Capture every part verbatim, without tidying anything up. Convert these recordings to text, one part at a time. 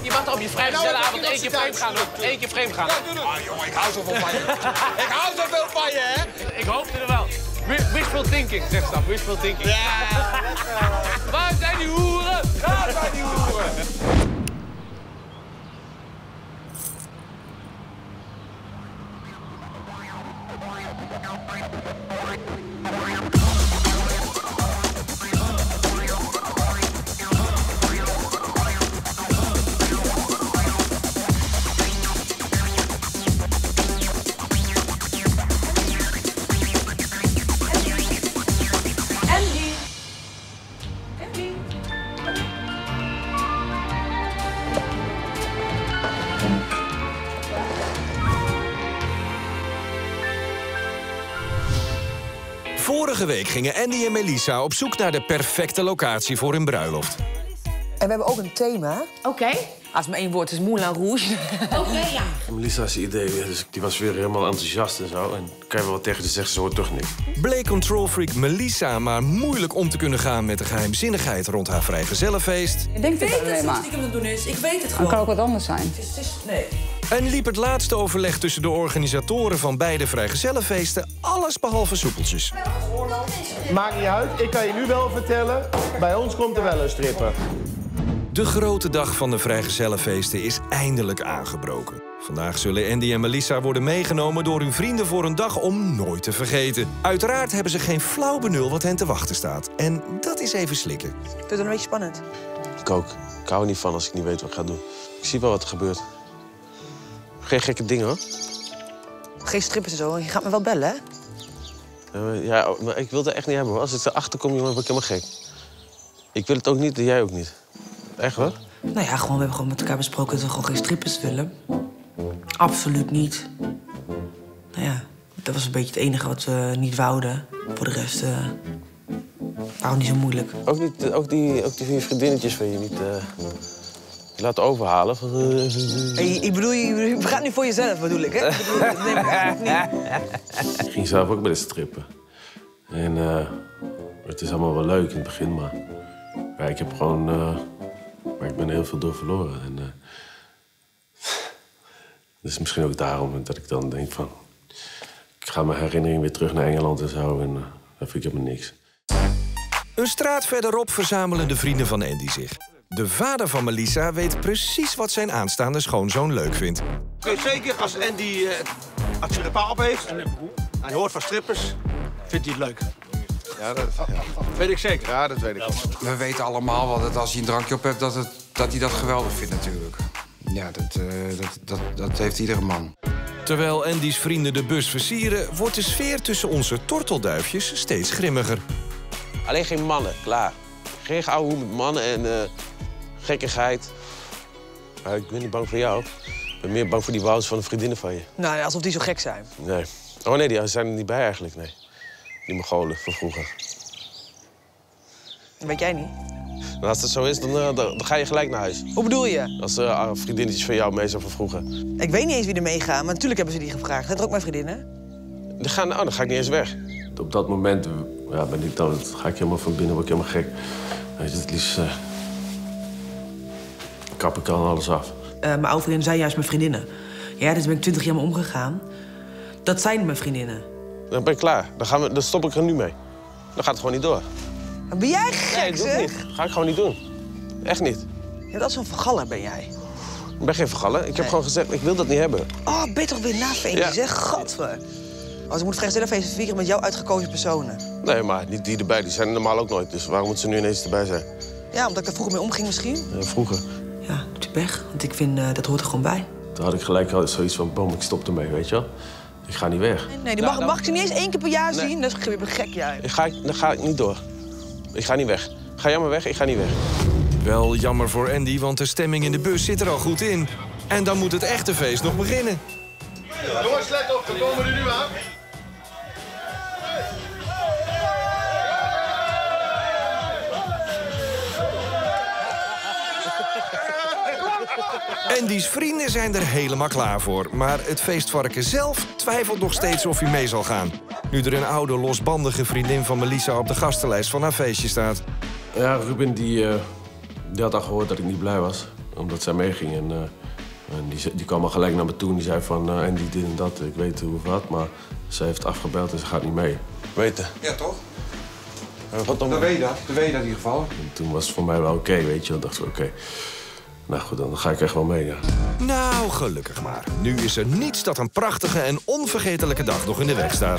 je mag toch op je vrijgezellenavond één keer vreemd gaan doen. Eén keer vreemd gaan. Ja, doe, doe. Ah, jongen, ik hou zoveel van je. Ik hou zoveel van je, hè? Ik hoopte er wel. Wishful thinking, zegt Stap. Wishful thinking. Ja, waar zijn die hoeren? daar zijn die hoeren. Vorige week gingen Andy en Melissa op zoek naar de perfecte locatie voor hun bruiloft. En we hebben ook een thema. Oké. Okay. Als maar één woord is Moulin Rouge. Oké, okay, ja. Melissa's idee, dus die was weer helemaal enthousiast en zo. En kan je wel wat tegen ze zeggen, ze hoort toch niks. Bleek controlfreak Melissa maar moeilijk om te kunnen gaan met de geheimzinnigheid rond haar vrijgezellenfeest. Ik denk dat het alleen maar. stiekem aan het doen is. Ik weet het gewoon. Dan kan ook wat anders zijn. Het is, het is, nee. En liep het laatste overleg tussen de organisatoren van beide vrijgezellenfeesten alles behalve soepeltjes. Maakt niet uit, ik kan je nu wel vertellen, bij ons komt er wel een stripper. De grote dag van de vrijgezellenfeesten is eindelijk aangebroken. Vandaag zullen Andy en Melissa worden meegenomen door hun vrienden voor een dag om nooit te vergeten. Uiteraard hebben ze geen flauw benul wat hen te wachten staat. En dat is even slikken. Ik vind het een beetje spannend. Ik ook. Ik hou er niet van als ik niet weet wat ik ga doen. Ik zie wel wat er gebeurt. Geen gekke dingen, hoor. Geen strippers en zo. Je gaat me wel bellen, hè? Uh, ja, maar ik wil het echt niet hebben, hoor. Als ik erachter kom, jongen, word ik helemaal gek. Ik wil het ook niet, en jij ook niet. Echt, hoor? Nou ja, gewoon, we hebben gewoon met elkaar besproken dat we gewoon geen strippers willen. Absoluut niet. Nou ja, dat was een beetje het enige wat we niet wouden. Voor de rest, uh, waarom niet zo moeilijk. Ook, niet, ook, die, ook die vier vriendinnetjes van je niet uh, laten overhalen. Van, uh, hey, ik bedoel, je gaat nu voor jezelf, bedoel ik, hè? Ik bedoel, dat neem ik eigenlijk niet. Ik ging zelf ook bij de strippen. En uh, het is allemaal wel leuk in het begin, maar ja, ik heb gewoon... Uh, maar ik ben heel veel door verloren. En, uh, dus misschien ook daarom dat ik dan denk van... Ik ga mijn herinnering weer terug naar Engeland en zo. En uh, dan vind ik helemaal niks. Een straat verderop verzamelen de vrienden van Andy zich. De vader van Melissa weet precies wat zijn aanstaande schoonzoon leuk vindt. Ik weet zeker, als Andy uh, als hij er een paar op heeft... en hij hoort van strippers, vindt hij het leuk. Ja, dat, ja. Dat weet ik zeker. Ja, dat weet ik. We weten allemaal wel dat als hij een drankje op hebt, dat, het, dat hij dat geweldig vindt natuurlijk. Ja, dat, uh, dat, dat, dat heeft iedere man. Terwijl Andy's vrienden de bus versieren, wordt de sfeer tussen onze tortelduifjes steeds grimmiger. Alleen geen mannen, klaar. Geen ouwe hoer met mannen en uh, gekkigheid. Maar ik ben niet bang voor jou. Ik ben meer bang voor die wouders van de vriendinnen van je. Nou, alsof die zo gek zijn. Nee. Oh nee, die zijn er niet bij eigenlijk, nee. Die Mongolen van vroeger. Dat weet jij niet. En als dat zo is, dan, uh, dan, dan ga je gelijk naar huis. Hoe bedoel je? Als uh, vriendinnetjes van jou mee zijn van vroeger. Ik weet niet eens wie er meegaan, maar natuurlijk hebben ze die gevraagd. Zijn er ook mijn vriendinnen? Dan, gaan, oh, dan ga ik niet eens weg. Op dat moment ja, ben ik dan, ga ik helemaal van binnen, word ik helemaal gek. Weet je, het liefst uh, kap ik al alles af. Uh, mijn oude vriendinnen zijn juist mijn vriendinnen. Ja, dus ben ik twintig jaar mee omgegaan. Dat zijn mijn vriendinnen. Dan ben ik klaar. Dan, gaan we, dan stop ik er nu mee. Dan gaat het gewoon niet door. Maar ben jij gek, nee, doe zeg? Niet. Ga ik gewoon niet doen. Echt niet. Ja, dat is zo'n vergaller, ben jij. Ik ben geen vergaller. Ik nee. heb gewoon gezegd, ik wil dat niet hebben. Oh, ben je toch weer na feestje, ja. Zeg? Gadver. Als ik moet vrijgezellenfeest vieren met jouw uitgekozen personen. Nee, maar niet die erbij. Die zijn er normaal ook nooit. Dus waarom moeten ze nu ineens erbij zijn? Ja, omdat ik er vroeger mee omging misschien. Ja, vroeger. Ja, het is pech. Want ik vind, uh, dat hoort er gewoon bij. Toen had ik gelijk al zoiets van, boom, ik stop ermee, weet je wel. Ik ga niet weg. Nee, die mag, mag ik ze niet eens één keer per jaar nee. zien. Dat is weer gek, jij. Ik ga, dan ga ik niet door. Ik ga niet weg. Ga jij maar weg, ik ga niet weg. Wel jammer voor Andy, want de stemming in de bus zit er al goed in. En dan moet het echte feest nog beginnen. Jongens, let op, we komen er nu aan. Andy's vrienden zijn er helemaal klaar voor. Maar het feestvarken zelf twijfelt nog steeds of hij mee zal gaan. Nu er een oude, losbandige vriendin van Melissa op de gastenlijst van haar feestje staat. Ja, Ruben die, uh, die had al gehoord dat ik niet blij was. omdat zij meeging. En, uh, en die, die kwam al gelijk naar me toe en die zei van... Uh, en die dit en dat, ik weet hoe of wat, maar ze heeft afgebeld en ze gaat niet mee. Weten? Ja, toch? Uh, wat dan? Dan weet je dat. Dan weet je dat in ieder geval. En toen was het voor mij wel oké, okay, weet je. Dan dacht ik, oké. Okay. Nou goed, dan ga ik echt wel mee, ja. Nou, gelukkig maar. Nu is er niets dat een prachtige en onvergetelijke dag nog in de weg staat.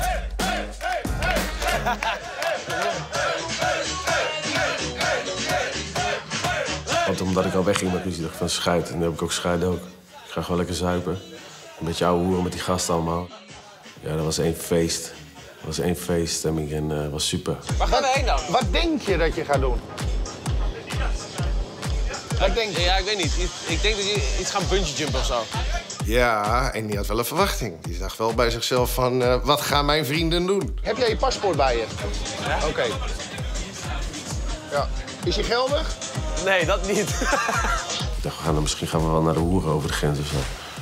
Want omdat ik al wegging met ruzie, dacht ik van scheid. En nu heb ik ook scheid ook. Ik ga gewoon lekker zuipen. Een beetje ouwe hoeren met die gasten allemaal. Ja, dat was één feest. Dat was één feeststemming en dat uh, was super. Waar gaan we heen dan? Wat denk je dat je gaat doen? Wat denk je? Ja, ik weet niet. Ik denk dat je iets gaat bungee jumpen of zo. Ja, en die had wel een verwachting. Die dacht wel bij zichzelf van, uh, wat gaan mijn vrienden doen? Heb jij je paspoort bij je? Ja. Oké. Okay. Ja. Is je geldig? Nee, dat niet. Ik dacht, we gaan dan, misschien gaan we wel naar de hoeren over de grens of zo.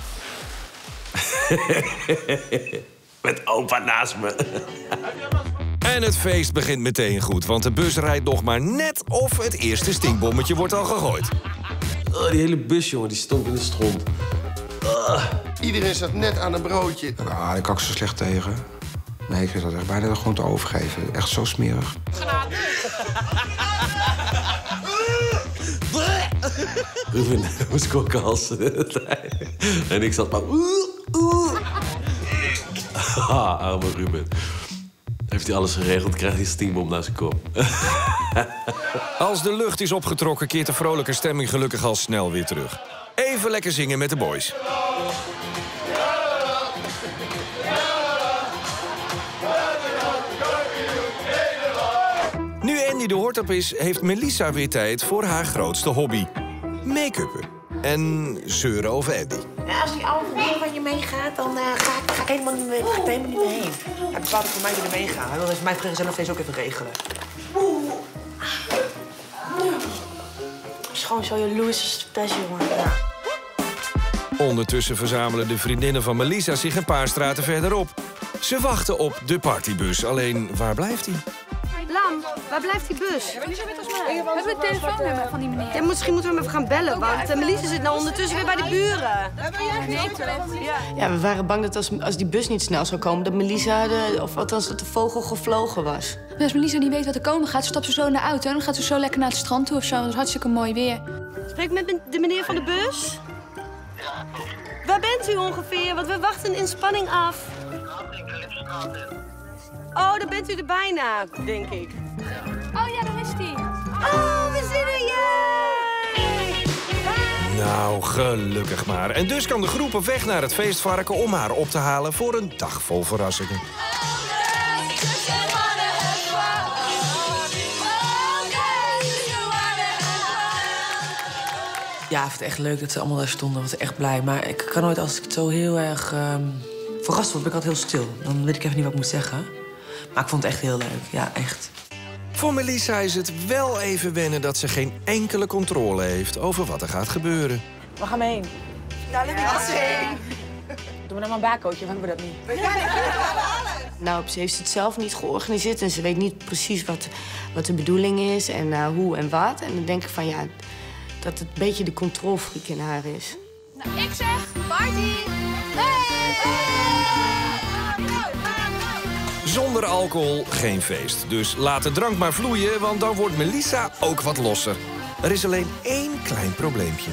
Met opa naast me. En het feest begint meteen goed, want de bus rijdt nog maar net of het eerste stinkbommetje wordt al gegooid. Oh, die hele bus, jongen, die stonk in de stront. Uh. Iedereen zat net aan een broodje. Ah, daar kan ik zo slecht tegen. Nee, ik vind dat echt bijna gewoon te overgeven. Echt zo smerig. Ruben moest koken als... en ik zat maar... Ah, arme Ruben. Heeft hij alles geregeld, krijgt hij een stinkbom naar zijn kop. Als de lucht is opgetrokken, keert de vrolijke stemming gelukkig al snel weer terug. Even lekker zingen met de boys. Nu Andy de hoort op is, heeft Melissa weer tijd voor haar grootste hobby. Make-uppen. En zeuren over Andy. Ja, als die oude vriendin van je meegaat, dan uh, ga, ik, ga, ik helemaal niet meer, ga ik er helemaal niet meer heen. Hij bepaalt dat voor mij weer meegaan. Hij wil even mijn vrijgezellenfeest ook even regelen. Het is gewoon zo jaloers als het best, jongen. Ja. Ondertussen verzamelen de vriendinnen van Melissa zich een paar straten verderop. Ze wachten op de partybus. Alleen, waar blijft hij? Lam, waar blijft die bus? We hebben het telefoonnummer van die meneer. Ja, misschien moeten we hem even gaan bellen, want uh, Melissa zit nou ondertussen weer bij de buren. Nee, toch? Ja. Ja, we waren bang dat als, als die bus niet snel zou komen, dat Melissa, de, of althans dat de vogel gevlogen was. Dus als Melissa niet weet wat er komen gaat, stapt ze zo in de auto en dan gaat ze zo lekker naar het strand toe of zo. Dat is hartstikke mooi weer. Spreek met de meneer van de bus? Waar bent u ongeveer? Want we wachten in spanning af. Oh, dan bent u er bijna, denk ik. Oh ja, daar is die. Oh, we zien er, yay! Nou, gelukkig maar. En dus kan de groep op weg naar het feestvarken om haar op te halen voor een dag vol verrassingen. Ja, ik vind het echt leuk dat ze allemaal daar stonden. Ik was echt blij. Maar ik kan nooit, als ik zo heel erg um, verrast word, ben ik altijd heel stil. Dan weet ik even niet wat ik moet zeggen. Maar ik vond het echt heel leuk. Ja, echt. Voor Melissa is het wel even wennen dat ze geen enkele controle heeft over wat er gaat gebeuren. Waar gaan we heen? Naar de Beassing. Doe maar dan maar een baarcootje, hebben we dat niet? Nou, ze heeft het zelf niet georganiseerd en ze weet niet precies wat, wat de bedoeling is en uh, hoe en wat. En dan denk ik van ja, dat het een beetje de controlfreak in haar is. Nou, ik zeg party! Hey! Zonder alcohol geen feest. Dus laat de drank maar vloeien, want dan wordt Melissa ook wat losser. Er is alleen één klein probleempje.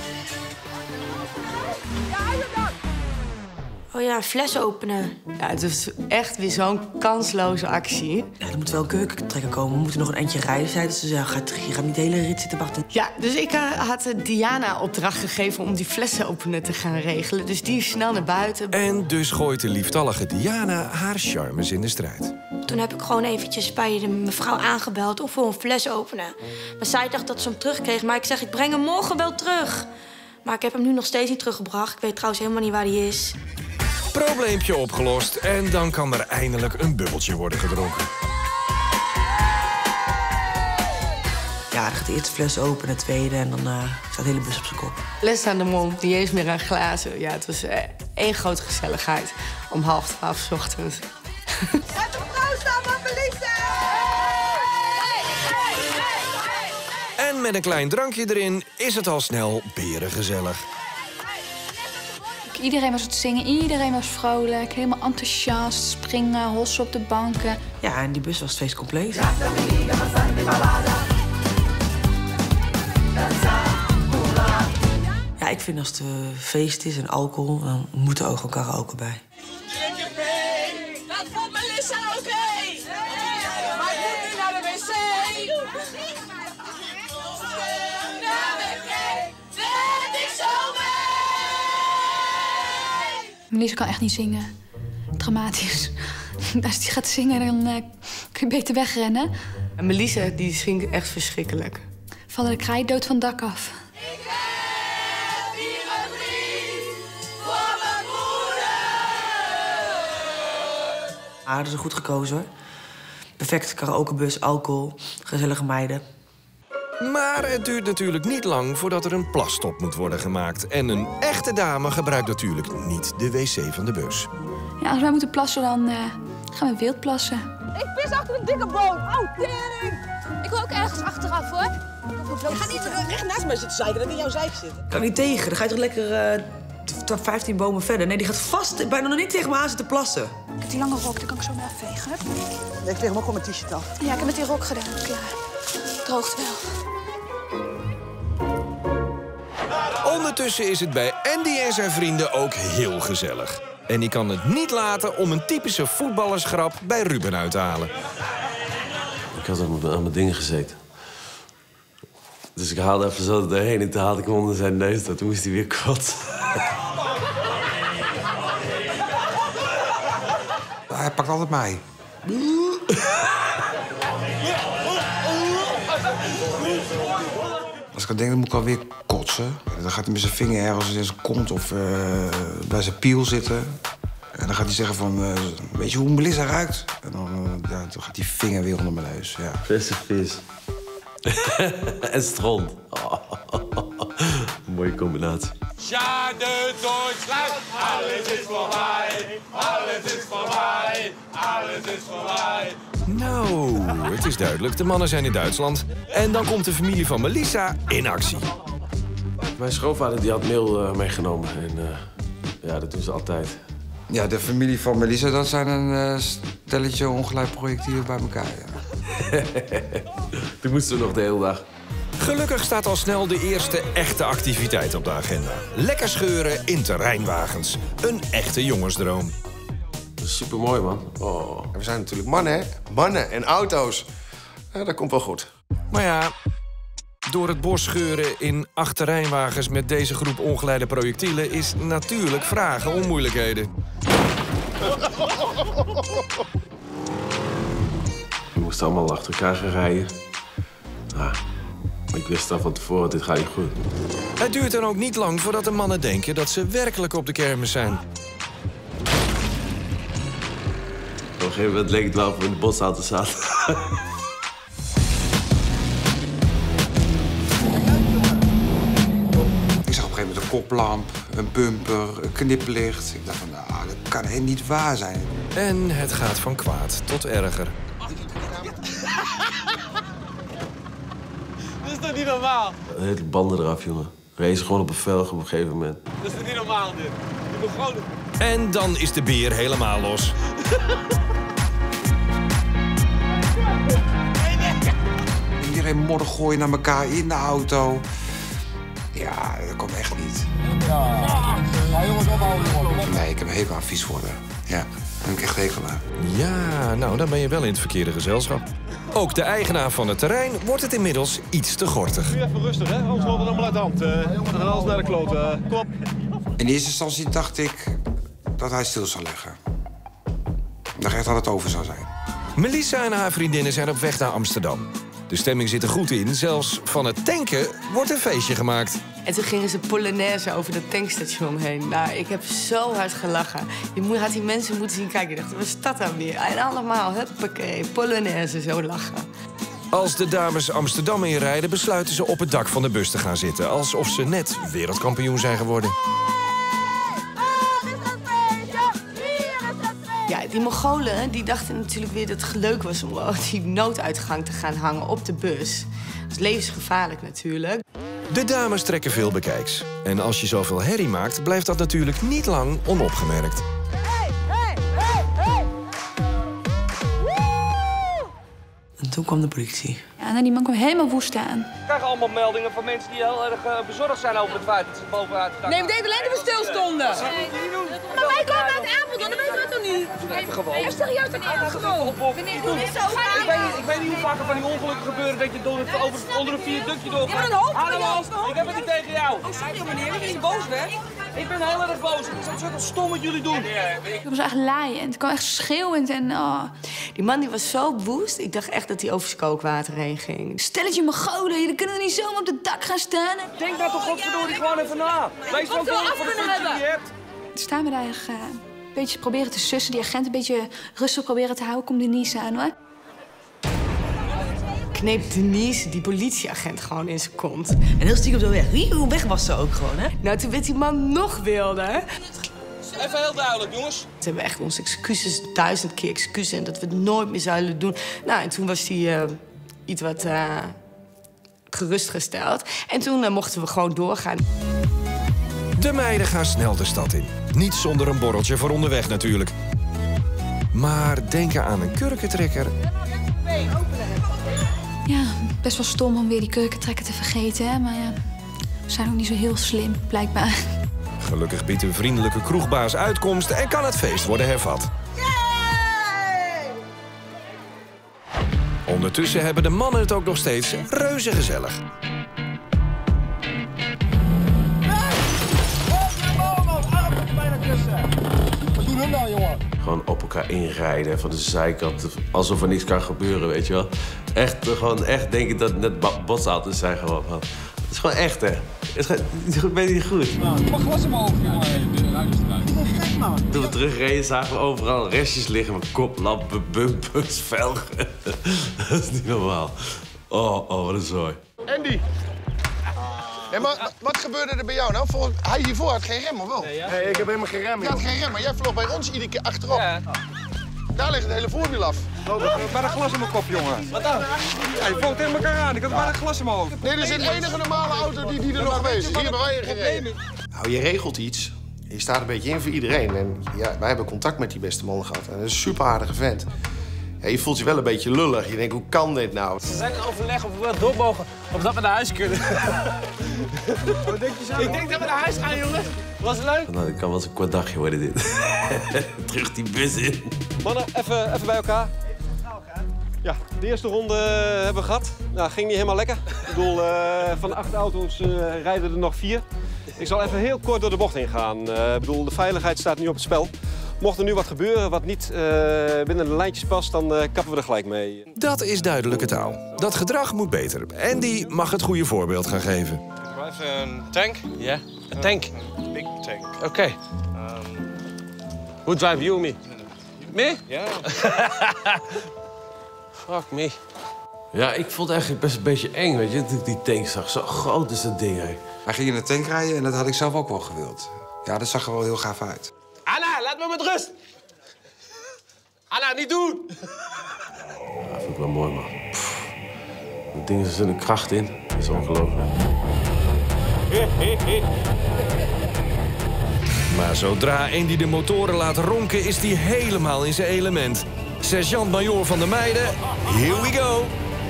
Oh ja, fles openen. Ja, het is echt weer zo'n kansloze actie. Ja, er moet wel een keukentrekker komen. We moeten nog een eindje rijden, zeiden ze. Ja, gaat, je gaat niet de hele rit zitten wachten. Ja, dus ik uh, had uh, Diana opdracht gegeven om die flessen openen te gaan regelen. Dus die is snel naar buiten. En dus gooit de lieftallige Diana haar charmes in de strijd. Toen heb ik gewoon eventjes bij de mevrouw aangebeld of voor een fles openen. Maar zij dacht dat ze hem terugkreeg, maar ik zeg, ik breng hem morgen wel terug. Maar ik heb hem nu nog steeds niet teruggebracht. Ik weet trouwens helemaal niet waar hij is. Probleempje opgelost en dan kan er eindelijk een bubbeltje worden gedronken. Ja, dan gaat de eerste fles open, de tweede en dan uh, staat de hele bus op zijn kop. Les aan de mond, niet eens meer aan glazen. Ja, het was uh, één grote gezelligheid om half twaalf 's ochtends. En de vrouw staan van Melissa! En met een klein drankje erin is het al snel berengezellig. Iedereen was aan het zingen, iedereen was vrolijk, helemaal enthousiast, springen, hossen op de banken. Ja, en die bus was het feest compleet. Ja, ik vind als het uh, feest is en alcohol, dan moet er ook gewoon karaoke bij. Dat vond Melissa oké. Okay. Maar ik moet nu naar de wc. Naar de wc. Werd ik zo mee. Melissa kan echt niet zingen. Dramatisch. Als die gaat zingen, dan uh, kun je beter wegrennen. En Melissa, die zingt echt verschrikkelijk. Vallen de kraaien dood van het dak af. Ah, dat is goed gekozen, hoor. Perfecte karaokebus, alcohol, gezellige meiden. Maar het duurt natuurlijk niet lang voordat er een plasstop moet worden gemaakt. En een echte dame gebruikt natuurlijk niet de wc van de bus. Ja, als wij moeten plassen, dan uh, gaan we wild plassen. Ik vis achter een dikke boom. Oh, tering. Ik wil ook ergens achteraf, hoor. Je gaat niet recht naast mij zitten zeiken, dat in jouw zeik zitten. Kan niet tegen, dan ga je toch lekker uh, vijftien bomen verder. Nee, die gaat vast bijna nog niet tegen me aan zitten plassen. Ik heb die lange rok, die kan ik zo maar afvegen. Nee, ik veeg hem ook gewoon mijn t-shirt af. Ja, ik heb met die rok gedaan, klaar. Droogt wel. Ondertussen is het bij Andy en zijn vrienden ook heel gezellig. En die kan het niet laten om een typische voetballersgrap bij Ruben uit te halen. Ik had aan mijn dingen gezeten. Dus ik haalde even zo erheen en toen haalde ik hem onder zijn neus. Toen moest hij weer kotsen. Hij pakt altijd mij. Als ik aan denk, dan moet ik alweer kotsen. Dan gaat hij met zijn vinger ergens in zijn kont of uh, bij zijn piel zitten. En dan gaat hij zeggen van, uh, weet je hoe Melissa ruikt? En dan, uh, ja, dan gaat die vinger weer onder mijn neus, ja. Frisse vis. En stront. Oh. Mooie combinatie. Schade Duitsland, alles is voorbij, alles is voorbij, alles is voorbij. Nou, het is duidelijk, de mannen zijn in Duitsland. En dan komt de familie van Melissa in actie. Mijn schoonvader die had meel uh, meegenomen. En uh, ja, dat doen ze altijd. Ja, de familie van Melissa, dat zijn een uh, stelletje ongelijk projectielen bij elkaar. Ja. Toen moesten we nog de hele dag. Gelukkig staat al snel de eerste echte activiteit op de agenda. Lekker scheuren in terreinwagens. Een echte jongensdroom. Dat is supermooi, man. Oh. We zijn natuurlijk mannen, hè? Mannen en auto's. Ja, dat komt wel goed. Maar ja, door het bos scheuren in acht terreinwagens met deze groep ongeleide projectielen is natuurlijk vragen om moeilijkheden. We moesten allemaal achter elkaar gaan rijden. Ah, maar ik wist al van tevoren, dit gaat niet goed. Het duurt dan ook niet lang voordat de mannen denken dat ze werkelijk op de kermis zijn. Op een gegeven moment leek het wel of we in de bosauto zaten. Ik zag op een gegeven moment een koplamp, een bumper, een knipperlicht. Ik dacht van, nou, dat kan helemaal niet waar zijn. En het gaat van kwaad tot erger. Dat is toch niet normaal? De hele banden eraf, jongen. Race gewoon op een velg op een gegeven moment. Dat is toch niet normaal, dit? Je moet gewoon... En dan is de beer helemaal los. Iedereen modder gooien naar elkaar in de auto. Ja, dat komt echt niet. Nee, ik heb een hekel aan vies worden. Ja, daar heb ik echt hekel aan. Ja, nou, dan ben je wel in het verkeerde gezelschap. Ook de eigenaar van het terrein wordt het inmiddels iets te gortig. Nu even rustig, hè? Anders loopt het allemaal uit de hand. Uh, we gaan alles naar de kloot. Uh, kom op. In eerste instantie dacht ik dat hij stil zou leggen. Ik dacht echt dat het over zou zijn. Melissa en haar vriendinnen zijn op weg naar Amsterdam. De stemming zit er goed in. Zelfs van het tanken wordt een feestje gemaakt. En toen gingen ze Polonaise over dat tankstation heen. Nou, ik heb zo hard gelachen. Je had die mensen moeten zien kijken. Ik dacht, wat is dat dan weer? En allemaal, huppakee, Polonaise, zo lachen. Als de dames Amsterdam inrijden, besluiten ze op het dak van de bus te gaan zitten. Alsof ze net wereldkampioen zijn geworden. Ja, die Mongolen die dachten natuurlijk weer dat het leuk was om die nooduitgang te gaan hangen op de bus. is levensgevaarlijk natuurlijk. De dames trekken veel bekijks. En als je zoveel herrie maakt, blijft dat natuurlijk niet lang onopgemerkt. En toen kwam de politie. Ja, nou, die man kwam helemaal woest aan. We krijgen allemaal meldingen van mensen die heel erg uh, bezorgd zijn over het feit dat ze bovenuit gaan. Nee, we deden alleen dat we stil stonden. Maar wij komen uit Apeldoorn, dat weten we toch niet? Even gewoon. Nee, serieus, dan even gewoon. Meneer, doe dit zo. Ik weet, niet, ik weet niet hoe vaak er van die ongelukken gebeuren dat je door het, over, onder een viaductje doorgaat. Je bent een hoofd van Hallo, ik heb het niet tegen jou. Oh, sorry meneer, ik ben niet boos weg. Ik ben heel erg boos. Het is zo stom wat jullie doen. Ik was echt laaiend. Ik kwam echt schreeuwend en... Oh. Die man die was zo woest, ik dacht echt dat hij over zijn kookwater heen ging. Stelletje Mongolen, jullie kunnen er niet zomaar op het dak gaan staan. Denk daar toch godverdorie gewoon even na. Wees Wat we af kunnen hebben. Die je hebt. Staan we daar uh, een beetje proberen te sussen, die agent een beetje rustig proberen te houden. Komt Denise aan, hoor. Kneep Denise die politieagent gewoon in zijn kont. En heel stiekem zo weg. Wie, hoe weg was ze ook gewoon, hè? Nou, toen werd die man nog wilder. Even heel duidelijk, jongens. Ze hebben echt onze excuses, duizend keer excuses... en dat we het nooit meer zouden doen. Nou, en toen was hij uh, iets wat uh, gerustgesteld. En toen uh, mochten we gewoon doorgaan. De meiden gaan snel de stad in. Niet zonder een borreltje voor onderweg natuurlijk. Maar denken aan een kurkentrekker... Ja, best wel stom om weer die kurkentrekker te vergeten, hè. Maar ja, we zijn ook niet zo heel slim, blijkbaar. Gelukkig biedt een vriendelijke kroegbaas uitkomst en kan het feest worden hervat. Ondertussen hebben de mannen het ook nog steeds reuze gezellig. Wat doen hun nou, jongen? Gewoon op elkaar inrijden van de zijkant, alsof er niks kan gebeuren, weet je wel. Echt, gewoon echt denken dat het net botsauto's zijn gewoon. Het is gewoon echt, hè. Het is gewoon, ben je niet goed? Ik mag glas in mijn hoofd, jongen. Ik ben gek, man. Toen we terugreden zagen we overal restjes liggen met koplampen, bumpers, velgen. Dat is niet normaal. Oh, oh, wat een zooi. Andy. Nee, maar wat gebeurde er bij jou nou? Volgens, hij hiervoor had geen rem, of wel? Nee, nee ik heb helemaal geen rem. Je had geen rem, maar jij vloog bij ons iedere keer achterop. Ja. Daar ligt het hele voorwiel af. Oh, ik heb bijna glas in mijn kop, jongen. Wat dan? Ja, je vloog tegen elkaar aan. Ik had bijna glas in mijn hoofd. Nee, dit is de enige normale auto die, die er nog geweest is. Hier hebben wij gereden. Nou, je regelt iets. Je staat een beetje in voor iedereen. En ja, wij hebben contact met die beste man gehad. En dat is een super aardige vent. Ja, je voelt je wel een beetje lullig. Je denkt, hoe kan dit nou? Ze zijn in overleg of we wel door mogen, of dat we naar huis kunnen. Wat denk je zo? Ik denk dat we naar huis gaan, jongen. Was het leuk? Nou, dat kan wel eens een kort dagje worden, dit. Terug die bus in. Mannen, even, even bij elkaar. Ja, de eerste ronde hebben we gehad. Nou, ging niet helemaal lekker. Ik bedoel, uh, van de acht auto's uh, rijden er nog vier. Ik zal even heel kort door de bocht heen gaan. Uh, ik bedoel, de veiligheid staat nu op het spel. Mocht er nu wat gebeuren wat niet uh, binnen de lijntjes past, dan uh, kappen we er gelijk mee. Dat is duidelijke taal. Dat gedrag moet beter. Andy mag het goede voorbeeld gaan geven. Even een tank? Ja, yeah. een tank. Uh, big tank. Oké. Okay. Um, Who drive you or me? Me? Ja. Yeah. Fuck me. Ja, ik vond het eigenlijk best een beetje eng, weet je. Die tank zag zo groot is dat ding, hè. Hij ging in de tank rijden en dat had ik zelf ook wel gewild. Ja, dat zag er wel heel gaaf uit. Anna, laat me met rust! Anna, niet doen! Ja, dat vind ik wel mooi, man. Pff, dat ding is er een kracht in. Dat is ongelooflijk. Maar zodra Andy de motoren laat ronken, is hij helemaal in zijn element. Sergeant-majoor van de meiden, here we go!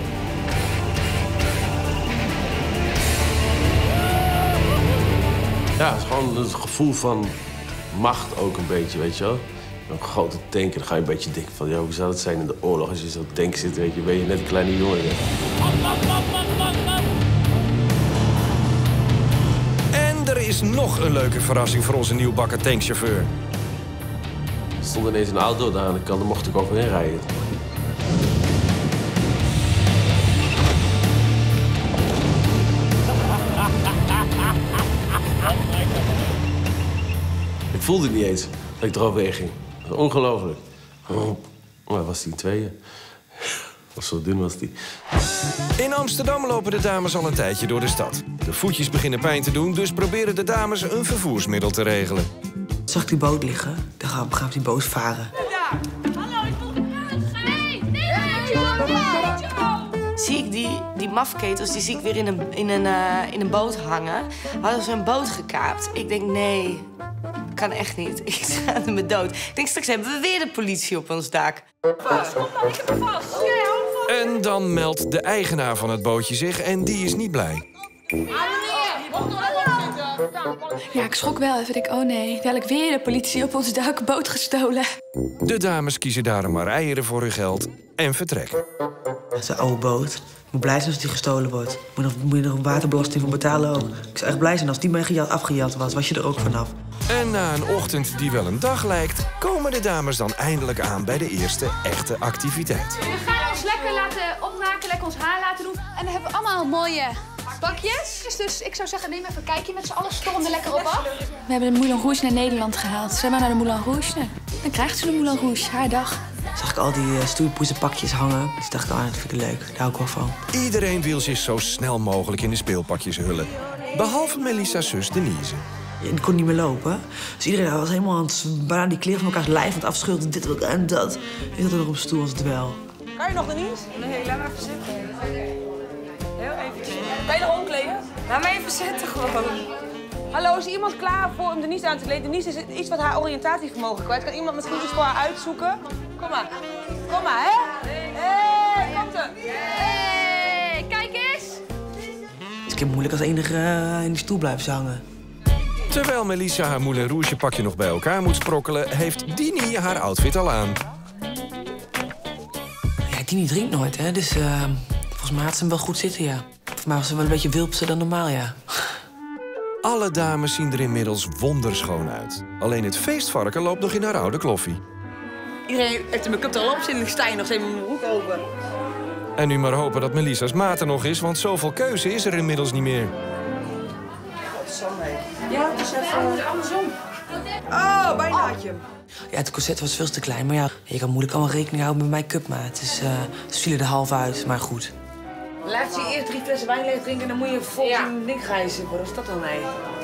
Ja, het is gewoon het gevoel van macht ook een beetje, weet je wel. Een grote tank, dan ga je een beetje denken van... ja, hoe zou het zijn in de oorlog als je zo'n tank zit, weet je. Ben je net een kleine jongen. Ja. En er is nog een leuke verrassing voor onze nieuwbakken tankchauffeur. Er stond ineens een auto daar aan de kant, daar mocht ik overheen rijden. Ik voelde het niet eens dat ik eroverheen ging. Dat was ongelooflijk. Oh, maar was die in tweeën? Of zo dun was die. In Amsterdam lopen de dames al een tijdje door de stad. De voetjes beginnen pijn te doen, dus proberen de dames een vervoersmiddel te regelen. Zag ik die boot liggen? Dan gaan we die boot varen. Hallo, ik wil gaan. Nee, nee, nee, zie ik die, die mafketels, die zie ik weer in een, in, een, uh, in een boot hangen. Hadden ze een boot gekaapt. Ik denk, nee, kan echt niet. Ik schaamde me dood. Ik denk, straks hebben we weer de politie op ons dak. Vast, kom dan, ik heb hem vast. Ja, hou vast. En dan meldt de eigenaar van het bootje zich en die is niet blij. Ja, ik schrok wel even. Ik denk, oh nee, dadelijk weer de politie op ons dak, boot gestolen. De dames kiezen daarom maar eieren voor hun geld en vertrekken. Dat is een oude boot. Ik moet blij zijn als die gestolen wordt. Moet, nog, moet je nog een waterbelasting voor betalen ook. Ik zou echt blij zijn als die mij gejat, afgejat was. Was je er ook vanaf. En na een ochtend die wel een dag lijkt, komen de dames dan eindelijk aan bij de eerste echte activiteit. We gaan ons lekker laten opmaken, lekker ons haar laten doen. En dan hebben we allemaal mooie pakjes. Dus ik zou zeggen, neem even een kijkje met z'n allen. Storm er lekker op af. We hebben de Moulin Rouge naar Nederland gehaald. Zijn we naar de Moulin Rouge? Nou, dan krijgt ze de Moulin Rouge, haar dag. Zag ik al die uh, stoeipoezenpakjes hangen. Dus dacht ik, ah, dat vind ik leuk. Daar hou ik wel van. Iedereen wil zich zo snel mogelijk in de speelpakjes hullen. Behalve Melissa's zus Denise. Ik kon niet meer lopen. Dus iedereen was helemaal aan het, bijna die kleren van elkaars lijf aan het afschilderen. Dit wil ik en dat. Ik zat er nog op stoel als het wel. Kan je nog, Denise? Nee, laat maar even zitten. Heel even. Kan je nog omkleden? Laat maar even zitten gewoon. Hallo, is er iemand klaar voor om Denise aan te kleden? Denise is iets wat haar oriëntatievermogen kwijt. Kan iemand misschien iets voor haar uitzoeken? Kom maar. Kom maar, hè? Hé, hey, komt er. Hey, kijk eens. Het is moeilijk als enige uh, in die stoel blijven hangen. Terwijl Melissa haar Moulin Rouge pakje nog bij elkaar moet sprokkelen, heeft Dini haar outfit al aan. Ja, Dini drinkt nooit, hè? Dus uh, volgens mij had ze hem wel goed zitten, ja. Volgens mij was ze wel een beetje wilpser dan normaal, ja. Alle dames zien er inmiddels wonderschoon uit. Alleen het feestvarken loopt nog in haar oude kloffie. Iedereen heeft de make-up er al op zitten en ik sta hier nog steeds met mijn broek open. En nu maar hopen dat Melissa's maat er nog is, want zoveel keuze is er inmiddels niet meer. Ja, het is even andersom. Oh, bijna had je hem. Ja, het corset was veel te klein, maar ja, je kan moeilijk allemaal rekening houden met make-up maat. Dus uh, ze vielen er half uit, maar goed. Laat je eerst drie flessen wijn leeg drinken en dan moet je vervolgens ja. een ding gaan zitten. Wat is dat dan, nee?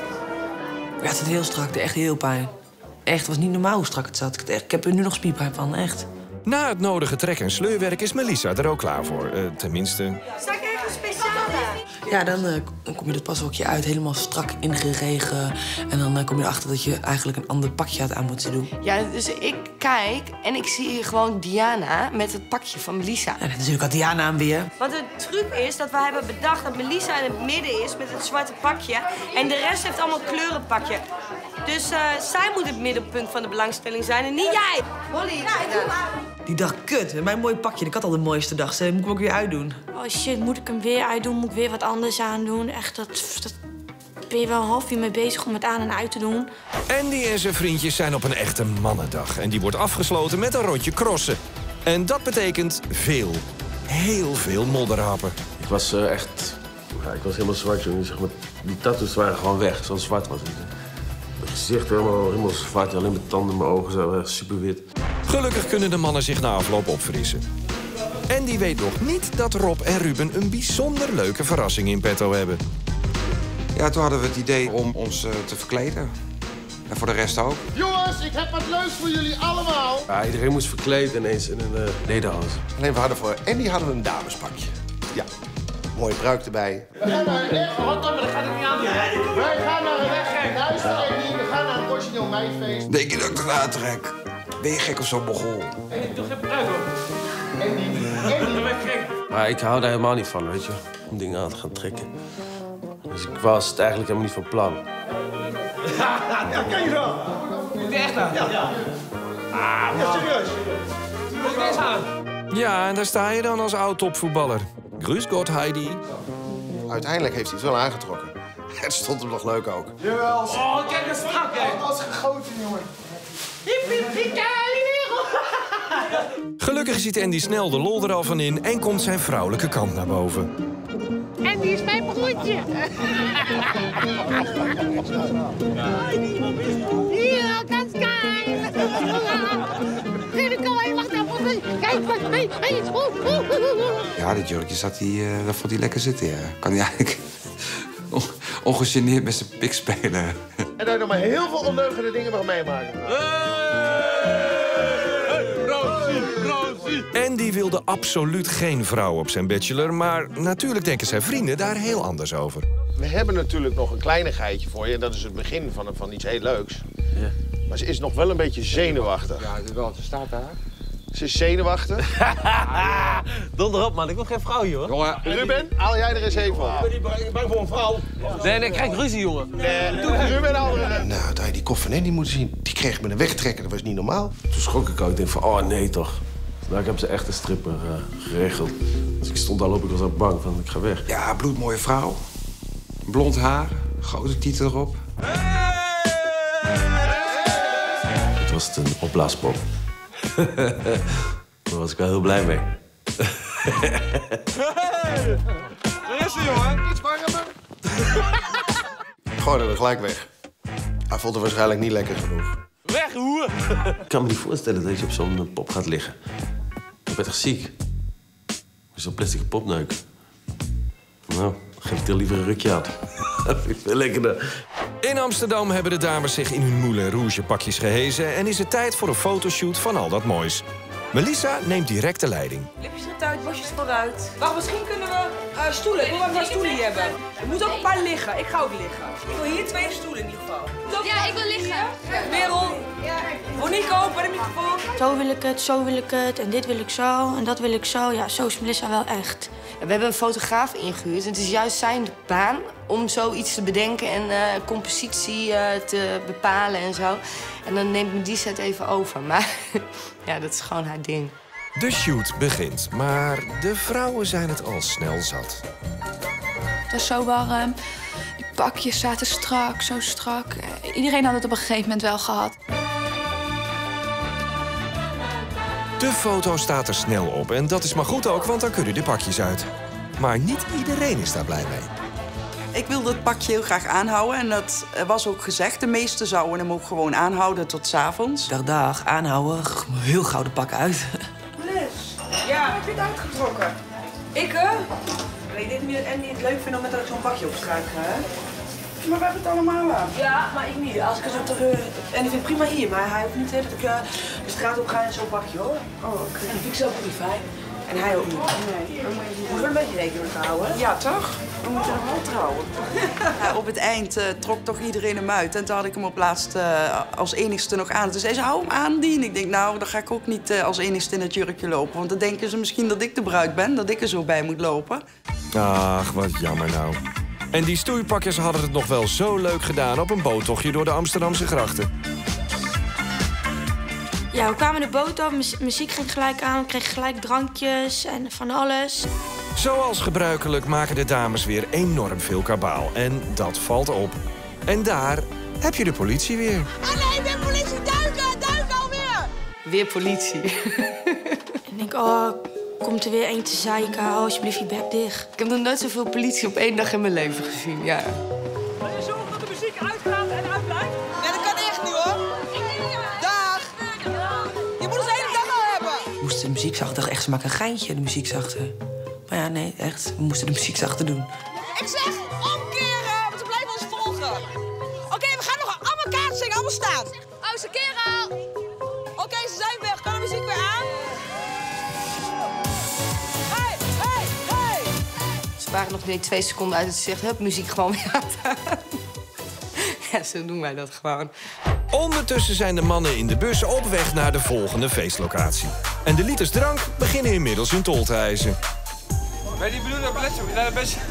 Ja, het zat heel strak, het deed echt heel pijn. Echt, het was niet normaal hoe strak het zat. Ik, echt, ik heb er nu nog spierpijn van, echt. Na het nodige trek- en sleurwerk is Melissa er ook klaar voor. Uh, tenminste... Zal ik even speciale? Ja, dan, uh, dan kom je dat pashokje uit, helemaal strak ingeregen. En dan uh, kom je erachter dat je eigenlijk een ander pakje had aan moeten doen. Ja, dus ik kijk en ik zie hier gewoon Diana met het pakje van Melissa. Ja, natuurlijk had Diana aan weer. Want de truc is dat we hebben bedacht dat Melissa in het midden is met het zwarte pakje. En de rest heeft allemaal kleurenpakje. Dus uh, zij moet het middelpunt van de belangstelling zijn en niet jij. Holly, ja, doe maar. Die dacht, kut, mijn mooi pakje. Ik had al de mooiste dag. Moet ik hem ook weer uitdoen? Oh shit, moet ik hem weer uitdoen? Moet ik weer wat anders aandoen? Echt, dat, dat ben je wel een half uur mee bezig om het aan en uit te doen. Andy en zijn vriendjes zijn op een echte mannendag. En die wordt afgesloten met een rondje crossen. En dat betekent veel, heel veel modderhappen. Ik was uh, echt... Ja, ik was helemaal zwart, jongen. Zeg maar, die tattoos waren gewoon weg. Zo zwart was het. Mijn gezicht helemaal, helemaal zwart. Alleen mijn tanden, mijn ogen zo super wit. Gelukkig kunnen de mannen zich na afloop opfrissen. En die weet nog niet dat Rob en Ruben een bijzonder leuke verrassing in petto hebben. Ja, toen hadden we het idee om ons uh, te verkleden. En voor de rest ook. Jongens, ik heb wat leuks voor jullie allemaal. Ja, iedereen moest verkleed ineens in een uh, nederhals. Alleen we hadden voor Andy hadden we een damespakje. Ja, mooie pruik erbij. We gaan naar een echt... Wat dan? Dat gaat het niet aan. Wij gaan naar een echt... Luister, Andy, we gaan naar een origineel meisfeest. Denk je dat ik dat aantrek? Ben je gek of zo, Mogol? Hey, toch geen pruik, hoor. Andy, Andy. Dan ben ik gek. Maar ik hou daar helemaal niet van, weet je. Om dingen aan te gaan trekken. Dus ik was het eigenlijk helemaal niet van plan. Ja, ken je wel. Moet je echt aan? Ja. Ja, ah, ja, serieus. Moet je eens aan? Ja, en daar sta je dan als oud-topvoetballer. Grüß Gott, Heidi. Uiteindelijk heeft hij het wel aangetrokken. Het stond hem nog leuk ook. Jawel. Oh, kijk eens strak, hè. Als gegoten, jongen. Gelukkig ziet Andy snel de lol er al van in en komt zijn vrouwelijke kant naar boven. En die is mijn broertje. Hier, ganz geil. Kom maar, wacht even. Kijk, wat mij is. Ja, dit jurkje zat hij, uh, dat vond hij lekker zitten, ja. Kan hij eigenlijk on ongegeneerd met zijn pik spelen. En daar heb je nog maar heel veel ondeugende dingen mag meemaken. Hey, Roos! Andy wilde absoluut geen vrouw op zijn bachelor, maar natuurlijk denken zijn vrienden daar heel anders over. We hebben natuurlijk nog een kleinigheidje voor je. En dat is het begin van, van iets heel leuks. Ja. Maar ze is nog wel een beetje zenuwachtig. Ja, het is wel, ze staat daar. Ze is zenuwachtig. Donder op, man. Ik wil geen vrouw hier, hoor. Jongen, Ruben, haal jij er eens even op. Ik ben niet bang voor een vrouw. Nee, nee, ik krijg ruzie, jongen. Nee, doe Ruben al. Nou, dat je die kop van Andy moeten zien. Die kreeg met een wegtrekken, dat was niet normaal. Toen schrok ik ook. Ik denk van, oh nee toch. Nou, ik heb ze echt een stripper uh, geregeld. Dus ik stond al op, ik was ook bang van, ik ga weg. Ja, bloedmooie vrouw. Blond haar, grote titel erop. Het was een opblaaspop. Daar was ik wel heel blij mee. Hey! Daar is hij, jongen. Iets warmer. Gooi er gelijk weg. Hij vond het waarschijnlijk niet lekker genoeg. Weg, hoer! Ik kan me niet voorstellen dat je op zo'n pop gaat liggen. Je bent echt ziek. Zo'n plastic popneuk. Nou, geef ik er liever een rukje aan. Dat vind ik veel lekkerder. In Amsterdam hebben de dames zich in hun Moulin Rouge pakjes gehezen en is het tijd voor een fotoshoot van al dat moois. Melissa neemt direct de leiding. Lipjes eruit, bosjes vooruit. Wacht, misschien kunnen we uh, stoelen. Ik wil even een stoelen hier hebben. Er moeten ook een paar liggen. Ik ga ook liggen. Ik wil hier twee stoelen in ieder geval. Ja, ik wil liggen. Merel. Voor Nico, bij de microfoon. Zo wil ik het, zo wil ik het. En dit wil ik zo. En dat wil ik zo. Ja, zo is Melissa wel echt. We hebben een fotograaf ingehuurd. En het is juist zijn baan om zoiets te bedenken en uh, compositie uh, te bepalen en zo. En dan neemt me die set even over. Maar ja, dat is gewoon haar ding. De shoot begint, maar de vrouwen zijn het al snel zat. Het was zo warm. Die pakjes zaten strak, zo strak. Iedereen had het op een gegeven moment wel gehad. De foto staat er snel op en dat is maar goed ook, want dan kunnen de pakjes uit. Maar niet iedereen is daar blij mee. Ik wilde het pakje heel graag aanhouden en dat was ook gezegd. De meesten zouden hem ook gewoon aanhouden tot 's avonds. Dag, dag, aanhouden. Heel gauw de pak uit. Les. Ja, heb je het uitgetrokken? Ik, hè? Ik denk niet dat Andy het leuk vindt om met zo'n pakje op straat te gaan. Maar we hebben het allemaal aan. Ja, maar ik niet. Als ik er zo toch... Uh, en ik vind het prima hier, maar hij hoeft niet hè, dat ik uh, de straat op ga in zo'n pakje, hoor. Oh, oké. Okay. En dat vind ik zelf ook niet fijn. En hij ook niet. Nee. We moeten wel een beetje rekening mee houden. Ja, toch? We moeten nog wel trouwen. Ja, op het eind uh, trok toch iedereen hem uit. En toen had ik hem op laatst uh, als enigste nog aan. Toen zei ze, hou hem aan, Dien. Ik denk, nou, dan ga ik ook niet uh, als enigste in het jurkje lopen. Want dan denken ze misschien dat ik de bruid ben, dat ik er zo bij moet lopen. Ach, wat jammer nou. En die stoeipakjes hadden het nog wel zo leuk gedaan op een boottochtje door de Amsterdamse grachten. Ja, we kwamen de boot op, muziek ging gelijk aan, we kregen gelijk drankjes en van alles. Zoals gebruikelijk maken de dames weer enorm veel kabaal. En dat valt op. En daar heb je de politie weer. Oh nee, de politie, duiken, duiken alweer! Weer politie. En ik denk, oh, komt er weer één te zeiken, hou alsjeblieft je bek dicht. Ik heb nog nooit zoveel politie op één dag in mijn leven gezien, ja. Wil je zorgen dat de muziek uitgaat en uitblijft? Nee, dat kan echt niet, hoor. Dag! Je moet ons de hele dag al hebben. We moesten de muziek zachter, echt, ze maken een geintje, de muziek zachter. Maar ja, nee, echt, we moesten de muziek zachter doen. Ik zeg omkeren, want ze blijven ons volgen. Oké, okay, we gaan nog allemaal kaart zingen, allemaal staan. Oh, ze keren al. Oké, okay, ze zijn weg. Kan de muziek weer aan? Hey, hey, hey. Ze waren nog niet twee seconden uit het zicht. Hup, muziek gewoon weer aan. Ja, zo doen wij dat gewoon. Ondertussen zijn de mannen in de bus op weg naar de volgende feestlocatie. En de liters drank beginnen inmiddels hun tol te eisen. Ben je niet benieuwd naar Melissa? Naar de beste...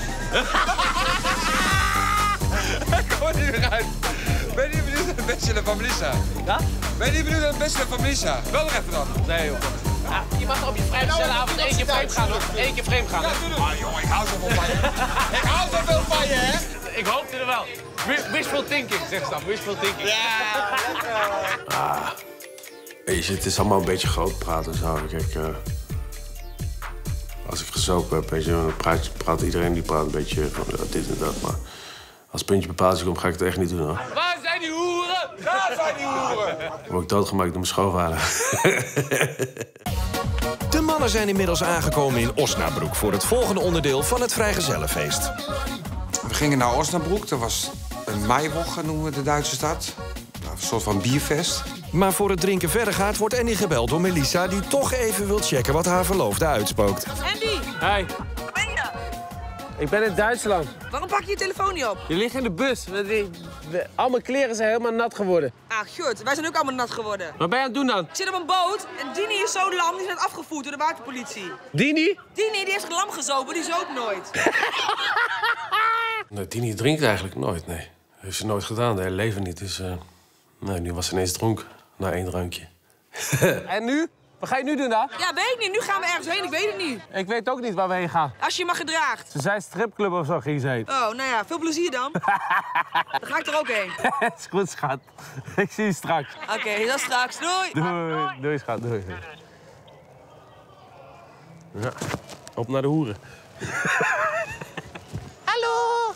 Ik kom er niet meer uit. Ben je niet benieuwd naar de bachelor van Melissa? Ja? Ben je niet benieuwd naar de bachelor van Melissa? Wel nog even dan. Nee, joh. Ja, je mag op je vrijgezellenavond één keer vreemd gaan, hoor. Eén keer vreemd gaan. Ja, doe het. Ah, jongen, ik hou zoveel van je. Ik hou zoveel van je, hè? Ik hoopte er wel. Wishful thinking, zeg ze dan. Wishful thinking. Ja, lekker. Ah, weet je, het is allemaal een beetje groot praten zo. Kijk, uh, als ik gezopen heb, weet je, dan praat, praat iedereen die praat een beetje van uh, dit en dat. Maar als het puntje bepaald komt, ga ik het echt niet doen, hoor. Waar zijn die hoeren? Daar zijn die hoeren. Dan word ik doodgemaakt door mijn schoonvader. De mannen zijn inmiddels aangekomen in Osnabrück voor het volgende onderdeel van het vrijgezellenfeest. We gingen naar Osnabrück, dat was een maiwoche, noemen we de Duitse stad. Een soort van bierfest. Maar voor het drinken verder gaat, wordt Andy gebeld door Melissa... die toch even wil checken wat haar verloofde uitspookt. Andy! Hey. Waar ben je? Ik ben in Duitsland. Waarom pak je je telefoon niet op? Je ligt in de bus. Die, de, al mijn kleren zijn helemaal nat geworden. Ah, gut. Wij zijn ook allemaal nat geworden. Wat ben je aan het doen dan? Ik zit op een boot en Dini is zo lam, die is net afgevoerd door de waterpolitie. Dini? Dini, die heeft zich lam gezopen, die zoopt nooit. Nee, Dini drinkt eigenlijk nooit, nee. Dat heeft ze nooit gedaan, de hele leven niet. Dus, uh, nee, nu was ze ineens dronken, na één drankje. En nu? Wat ga je nu doen dan? Ja, weet ik niet. Nu gaan we ergens heen, ik weet het niet. Ik weet ook niet waar we heen gaan. Als je je maar gedraagt. Ze zei stripclub of zo ging ze heen. Oh, nou ja, veel plezier dan. Dan ga ik er ook heen. Is goed, schat. Ik zie je straks. Oké, okay, tot straks. Doei. Doei. Doei, schat. Doei. Ja, op naar de hoeren. Hallo!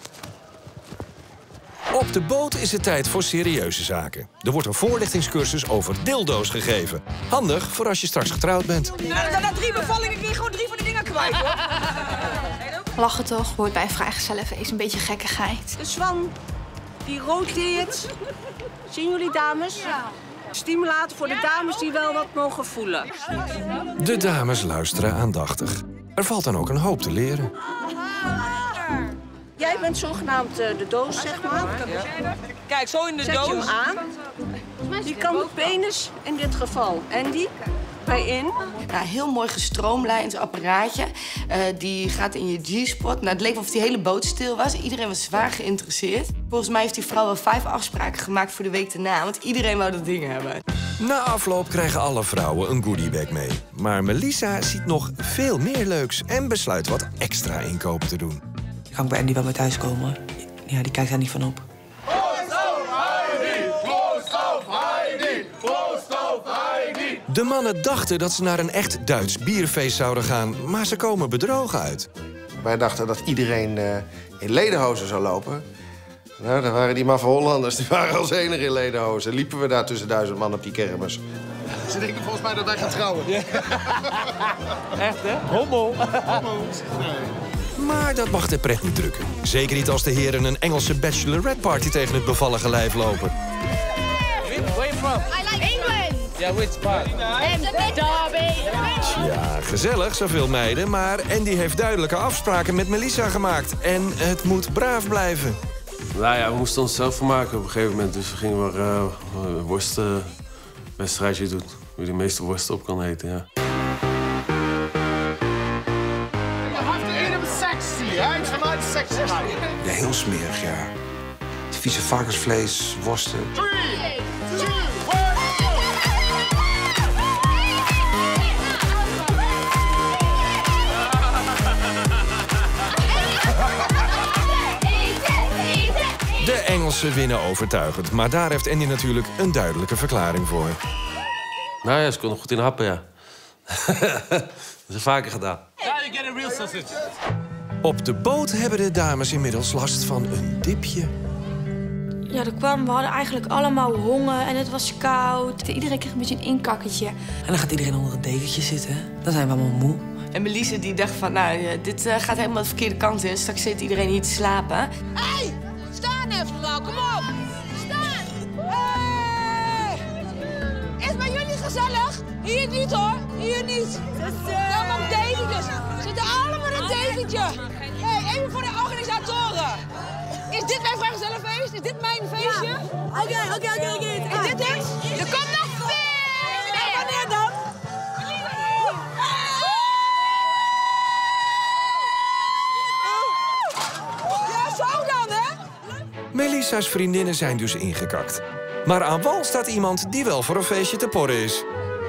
Op de boot is het tijd voor serieuze zaken. Er wordt een voorlichtingscursus over dildo's gegeven. Handig voor als je straks getrouwd bent. Na, na, na drie bevallingen kun je gewoon drie van de dingen kwijt, hoor. Lachen toch, hoort bij een vrijgezellenfeest een beetje gekkigheid. De Swan, die roteert. Zien jullie, dames? Ja. Stimulator voor de dames die wel wat mogen voelen. De dames luisteren aandachtig. Er valt dan ook een hoop te leren. Jij bent zogenaamd uh, de doos, zeg maar. Kijk, zo in de Zet doos. je hem aan. Die kan de penis in dit geval. En die bij in. Nou, heel mooi gestroomlijnd apparaatje. Uh, die gaat in je G-spot. Nou, het leek of die hele boot stil was. Iedereen was zwaar geïnteresseerd. Volgens mij heeft die vrouw wel vijf afspraken gemaakt voor de week daarna. Want iedereen wou dat ding hebben. Na afloop krijgen alle vrouwen een goodiebag mee. Maar Melissa ziet nog veel meer leuks en besluit wat extra inkopen te doen. Ik kan ik bij Andy wel mee thuiskomen. Ja, die kijkt daar niet van op. De mannen dachten dat ze naar een echt Duits bierfeest zouden gaan, maar ze komen bedrogen uit. Wij dachten dat iedereen uh, in lederhozen zou lopen. Nou, dan waren die maffe Hollanders, die waren als enige in lederhozen. Liepen we daar tussen duizend man op die kermis. Ze denken volgens mij dat wij gaan trouwen. Ja. Echt, hè? Homo. Homo. Maar dat mag de pret niet drukken. Zeker niet als de heren een Engelse bachelorette party tegen het bevallige lijf lopen. Where are you from? I like England. Yeah, which part? Derby. Ja, gezellig, zoveel meiden. Maar Andy heeft duidelijke afspraken met Melissa gemaakt. En het moet braaf blijven. Nou ja, we moesten ons zelf vermaken op een gegeven moment. Dus we gingen maar uh, een worstenwedstrijdje doen. Wie de meeste worsten op kan eten, ja. Ja, heel smerig, ja. Het vieze varkensvlees, worsten. De Engelsen winnen overtuigend. Maar daar heeft Andy natuurlijk een duidelijke verklaring voor. Nou ja, ze kon nog goed in happen, ja. Dat is vaker gedaan. Now you get a real sausage. Op de boot hebben de dames inmiddels last van een dipje. Ja, er kwam, we hadden eigenlijk allemaal honger en het was koud. Iedereen kreeg een beetje een inkakkertje. En dan gaat iedereen onder het dekentje zitten. Dan zijn we allemaal moe. En Melissa die dacht van, nou, dit uh, gaat helemaal de verkeerde kant in. Straks zit iedereen hier te slapen. Hé, hey, staan even nou, kom op. Staan. Hey. Is bij jullie gezellig? Hier niet hoor, hier niet. Allemaal dekentjes. Zitten allemaal in een dekentje. Hé, hey, even voor de organisatoren. Is dit mijn vrijgezellenfeest? Is dit mijn feestje? Oké, oké, oké, oké. Is dit het? Er komt nog veel! Nee, wanneer dan? Ja, zo dan, hè? Melissa's vriendinnen zijn dus ingekakt. Maar aan wal staat iemand die wel voor een feestje te porren is.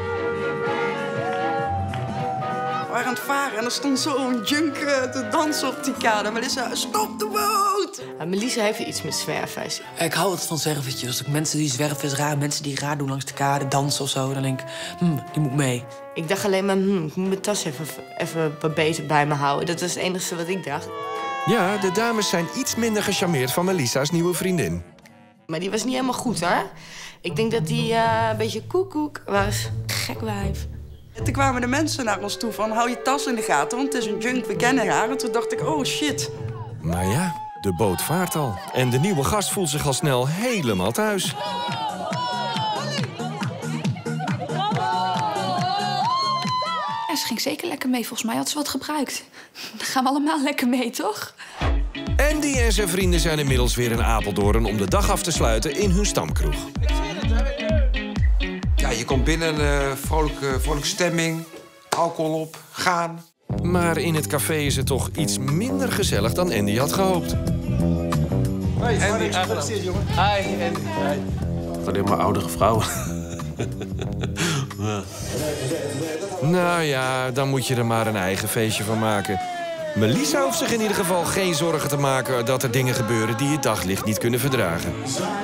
We waren aan het varen en er stond zo'n junk uh, te dansen op die kade. Melissa, stop de boot! Uh, Melissa heeft iets met zwerven. Ik hou het van zwervertjes. Als ik mensen die zwerven is raar, mensen die raar doen langs de kade, dansen of zo, dan denk ik, hm, die moet mee. Ik dacht alleen maar, hm, ik moet mijn tas even, even beter bij me houden. Dat was het enige wat ik dacht. Ja, de dames zijn iets minder gecharmeerd van Melissa's nieuwe vriendin. Maar die was niet helemaal goed, hoor. Ik denk dat die uh, een beetje koekoek was. Gek wijf. En toen kwamen de mensen naar ons toe van, hou je tas in de gaten, want het is een junk, we kennen haar. En toen dacht ik, oh shit. Maar ja, de boot vaart al. En de nieuwe gast voelt zich al snel helemaal thuis. Ja, ze ging zeker lekker mee. Volgens mij had ze wat gebruikt. Dan gaan we allemaal lekker mee, toch? Andy en zijn vrienden zijn inmiddels weer in Apeldoorn om de dag af te sluiten in hun stamkroeg. Ja, je komt binnen, uh, vrolijke, vrolijke stemming, alcohol op, gaan. Maar in het café is het toch iets minder gezellig dan Andy had gehoopt. Hey, Andy, gefeliciteerd, jongen. Hi, Andy. Hi. Alleen maar oudere vrouwen. Ja. Nou ja, dan moet je er maar een eigen feestje van maken. Melissa hoeft zich in ieder geval geen zorgen te maken dat er dingen gebeuren die het daglicht niet kunnen verdragen.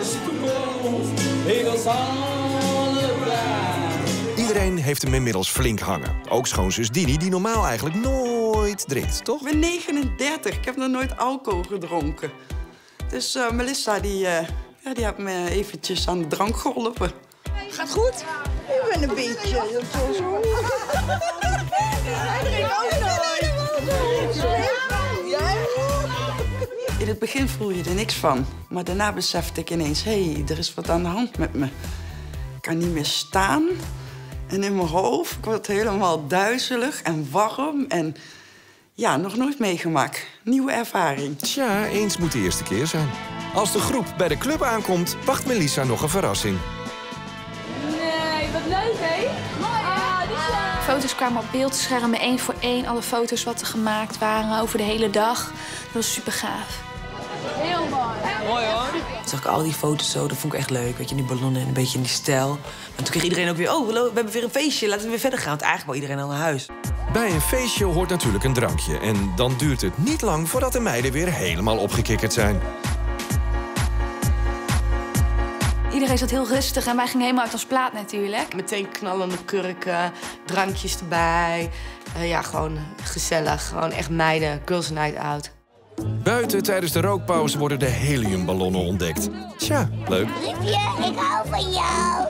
Iedereen heeft hem inmiddels flink hangen. Ook schoonzus Dini, die normaal eigenlijk nooit drinkt, toch? Ik ben negenendertig, ik heb nog nooit alcohol gedronken. Dus uh, Melissa, die, uh, ja, die heeft me eventjes aan de drank geholpen. Gaat goed? Ik ben een beetje... Hij drinkt ook nooit. In het begin voel je er niks van. Maar daarna besefte ik ineens, hé, hey, er is wat aan de hand met me. Ik kan niet meer staan. En in mijn hoofd, ik word helemaal duizelig en warm. En ja, nog nooit meegemaakt. Nieuwe ervaring. Tja, eens moet de eerste keer zijn. Als de groep bij de club aankomt, wacht Melissa nog een verrassing. Nee, wat leuk, hè? Mooi, hè? Ah, foto's kwamen op beeldschermen, één voor één. Alle foto's wat er gemaakt waren over de hele dag. Dat was super gaaf. Heel mooi. Mooi, hoor. Toen zag ik al die foto's zo, dat vond ik echt leuk. Weet je, die ballonnen en een beetje in die stijl. Maar toen kreeg iedereen ook weer, oh, we hebben weer een feestje, laten we weer verder gaan. Want eigenlijk wil iedereen al naar huis. Bij een feestje hoort natuurlijk een drankje. En dan duurt het niet lang voordat de meiden weer helemaal opgekikkerd zijn. Iedereen zat heel rustig en wij gingen helemaal uit ons plaat natuurlijk. Meteen knallende kurken, drankjes erbij. Uh, ja, gewoon gezellig. Gewoon echt meiden, girls night out. Buiten tijdens de rookpauze worden de heliumballonnen ontdekt. Tja, leuk. Liefje, ik hou van jou.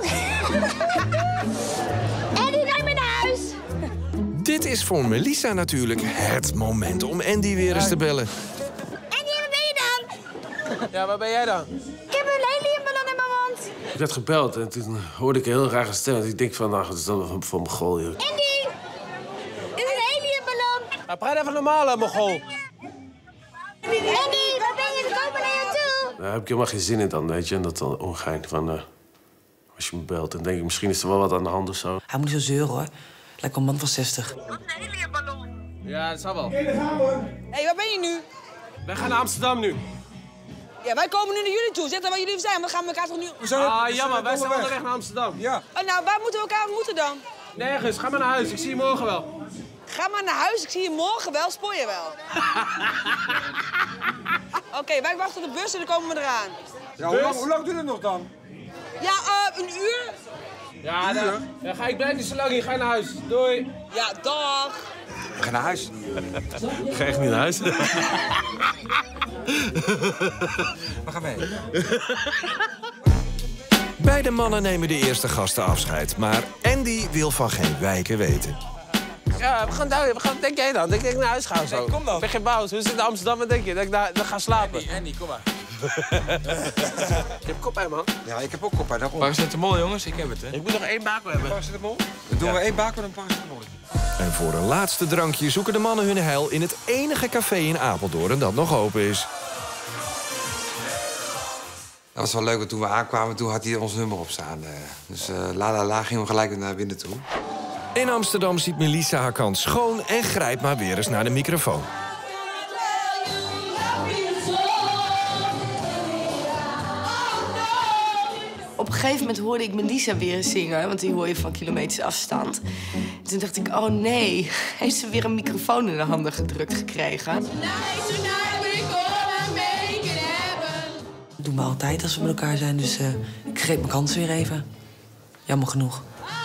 En nu ga je mee naar huis. Dit is voor Melissa natuurlijk het moment om Andy weer eens te bellen. Andy, waar ben je dan? Ja, waar ben jij dan? Ik heb een heliumballon in mijn mond. Ik werd gebeld en toen hoorde ik een heel rare stem. Ik denk van, nou, dat is dan van Mogol. Joh. Andy, dit is een heliumballon. Ja, praat even normaal, Mogol. Andy, waar ben je? We komen naar jou toe. Daar heb ik helemaal geen zin in dan, weet je. En dat dan ongein van, uh, als je me belt, dan denk ik, misschien is er wel wat aan de hand of zo. Hij moet niet zo zeuren, hoor. Lijkt wel een man van zestig. Ja, dat zal wel. Hé, hey, waar ben je nu? Wij gaan naar Amsterdam nu. Ja, wij komen nu naar jullie toe. Zeg dan waar jullie zijn, we gaan elkaar toch nu... Ah, jammer, wij zijn onderweg naar Amsterdam. Ja. Oh, nou, waar moeten we elkaar ontmoeten dan? Nergens, ga maar naar huis. Ik zie je morgen wel. Ga maar naar huis, ik zie je morgen wel. Spoor je wel. Oké, okay, wij wachten op de bus en dan komen we eraan. Ja, hoe lang, hoe lang duurt het nog dan? Ja, uh, een uur. Ja, dan, dan ga ik blijven niet zo lang hier. Ga naar huis. Doei. Ja, dag. We gaan naar huis. Ik ga echt niet naar huis. We gaan mee. Beide mannen nemen de eerste gasten afscheid. Maar Andy wil van geen wijken weten. Ja, we gaan daar. We gaan, wat denk jij dan? Denk ik naar huis gaan zo? Nee, kom dan. Ik ben geen bouws. We zitten in Amsterdam, wat denk je? Dat ik daar, daar ga slapen. Andy, Andy, kom maar. Je hebt koppijn, man. Ja, ik heb ook koppijn. Paracetamol, jongens. Ik heb het, hè. Ik moet nog één bako hebben. Paracetamol? Dan doen ja. we één bako en een paracetamol. En voor een laatste drankje zoeken de mannen hun heil in het enige café in Apeldoorn dat nog open is. Dat was wel leuk, want toen we aankwamen, toen had hij ons nummer op staan. Dus uh, la la la gingen we gelijk naar binnen toe. In Amsterdam ziet Melissa haar kans schoon en grijpt maar weer eens naar de microfoon. Op een gegeven moment hoorde ik Melissa weer zingen, want die hoor je van kilometers afstand. Toen dacht ik, oh nee, heeft ze weer een microfoon in de handen gedrukt gekregen? Dat doen we altijd als we met elkaar zijn, dus uh, ik greep mijn kans weer even. Jammer genoeg.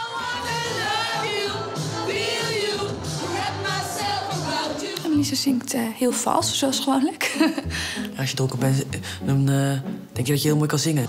En Melissa zingt uh, heel vals, zoals gewoonlijk. Ja, als je dronken bent, dan uh, denk je dat je heel mooi kan zingen.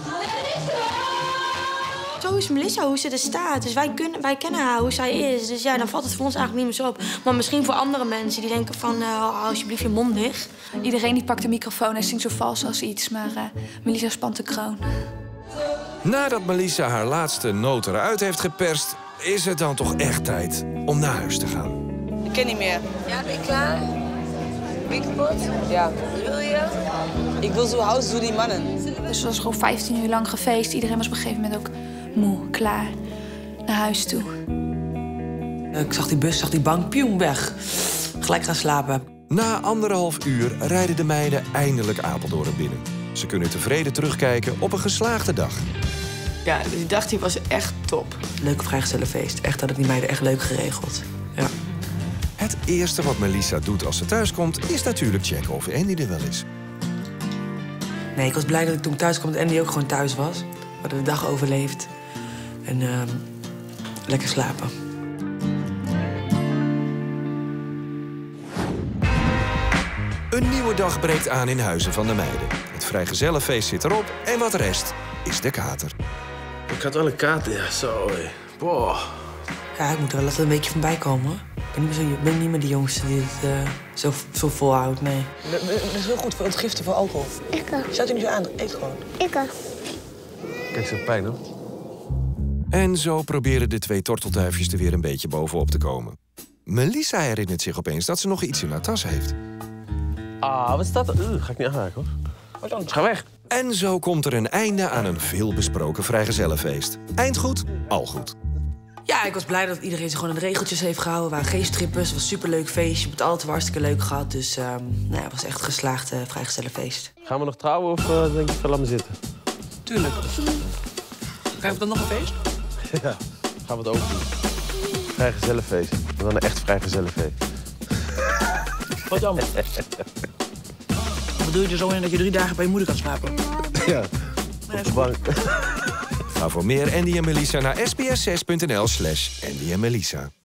Zo is Melissa, hoe ze er staat. Dus wij, kunnen, wij kennen haar, hoe zij is. Dus ja, dan valt het voor ons eigenlijk niet meer zo op. Maar misschien voor andere mensen die denken van, uh, hou alsjeblieft je mond dicht. Iedereen die pakt de microfoon en zingt zo vals als iets. Maar uh, Melissa spant de kroon. Nadat Melissa haar laatste noot eruit heeft geperst, is het dan toch echt tijd om naar huis te gaan. ken niet meer. Ja, ben je klaar? Ben je kapot? Ja. Wil je? Ik wil zo houden zo die mannen. Dus het was gewoon vijftien uur lang gefeest. Iedereen was op een gegeven moment ook moe, klaar, naar huis toe. Ik zag die bus, zag die bank, pieuw, weg. Gelijk gaan slapen. Na anderhalf uur rijden de meiden eindelijk Apeldoorn binnen. Ze kunnen tevreden terugkijken op een geslaagde dag. Ja, die dag die was echt top. Leuk vrijgezellenfeest. Echt hadden die meiden echt leuk geregeld. Ja. Het eerste wat Melissa doet als ze thuiskomt is natuurlijk checken of Andy er wel is. Nee, ik was blij dat ik toen thuis kwam dat Andy ook gewoon thuis was. We hadden de dag overleefd. En uh, lekker slapen. Een nieuwe dag breekt aan in Huizen van de Meiden. Het vrijgezellenfeest zit erop en wat rest is de kater. Ik had wel een kater, ja, zo. Hé. Boah. Ja, ik moet er wel even een beetje van bij komen. Hoor. Ik ben niet meer, zo, ik ben niet meer de jongste die het uh, zo, zo volhoudt, nee. Dat, dat is heel goed voor ontgiften voor alcohol. Ik ook. Zet u niet zo aan, eet gewoon. Ik ook. Kijk, ze heeft pijn, hoor. En zo proberen de twee tortelduifjes er weer een beetje bovenop te komen. Melissa herinnert zich opeens dat ze nog iets in haar tas heeft. Ah, wat is dat? Uh, ga ik niet aanraken, hoor. Wat dan? Ga weg. En zo komt er een einde aan een veelbesproken vrijgezellenfeest. Eind goed, al goed. Ja, ik was blij dat iedereen zich gewoon aan de regeltjes heeft gehouden. We waren geen strippers, het was een superleuk feestje. We hebben het altijd hartstikke leuk gehad. Dus uh, nou ja, het was echt een geslaagd uh, vrijgezellenfeest. Gaan we nog trouwen of uh, denk je, laat me zitten? Tuurlijk. Krijgen we dan nog een feest? Ja, gaan we het ook doen. Vrijgezellenfeest. En dan een echt vrijgezellenfeest. Wat dan? Bedoel je er zo in dat je drie dagen bij je moeder kan slapen? Ja, op de bank. Ga voor meer Andy en Melissa naar s b s zes punt n l slash Andy en Melissa.